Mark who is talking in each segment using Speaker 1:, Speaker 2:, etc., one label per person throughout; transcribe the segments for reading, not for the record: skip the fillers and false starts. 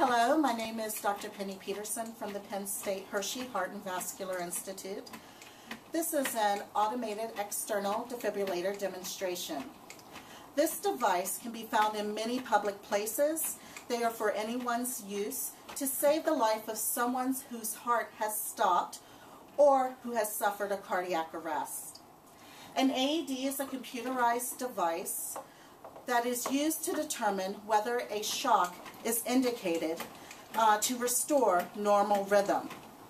Speaker 1: Hello, my name is Dr. Penny Peterson from the Penn State Hershey Heart and Vascular Institute. This is an automated external defibrillator demonstration. This device can be found in many public places. They are for anyone's use to save the life of someone whose heart has stopped or who has suffered a cardiac arrest. An AED is a computerized device that is used to determine whether a shock is indicated to restore normal rhythm.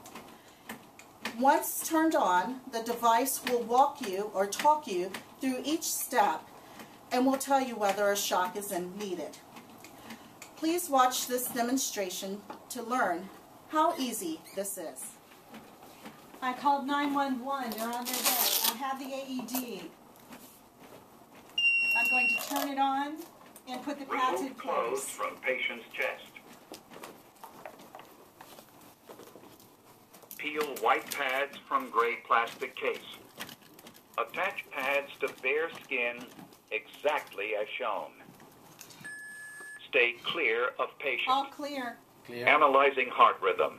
Speaker 1: Once turned on, the device will walk you or talk you through each step and will tell you whether a shock is needed. Please watch this demonstration to learn how easy this is.
Speaker 2: I called 911. They're on their way. I have the AED. I'm going to turn it on and put the pads in
Speaker 3: Remove clothes
Speaker 2: place.
Speaker 3: from patient's chest. Peel white pads from gray plastic case. Attach pads to bare skin exactly as shown. Stay clear of patient.
Speaker 2: All clear.
Speaker 3: Analyzing heart rhythm.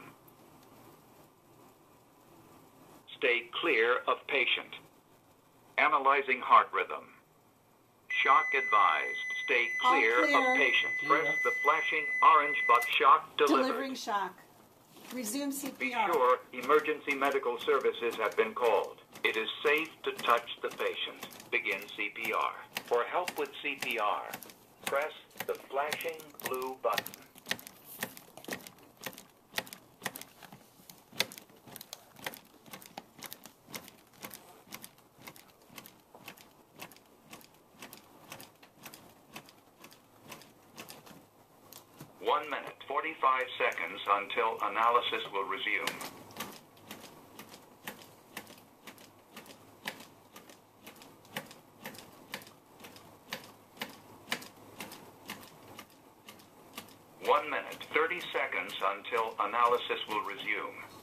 Speaker 3: Stay clear of patient. Analyzing heart rhythm. Shock advised. Stay clear of patient. Press the flashing orange button. Shock delivered.
Speaker 2: Delivering shock. Resume CPR.
Speaker 3: Be sure emergency medical services have been called. It is safe to touch the patient. Begin CPR. For help with CPR, press the flashing blue button. One minute, 45 seconds until analysis will resume. One minute, 30 seconds until analysis will resume.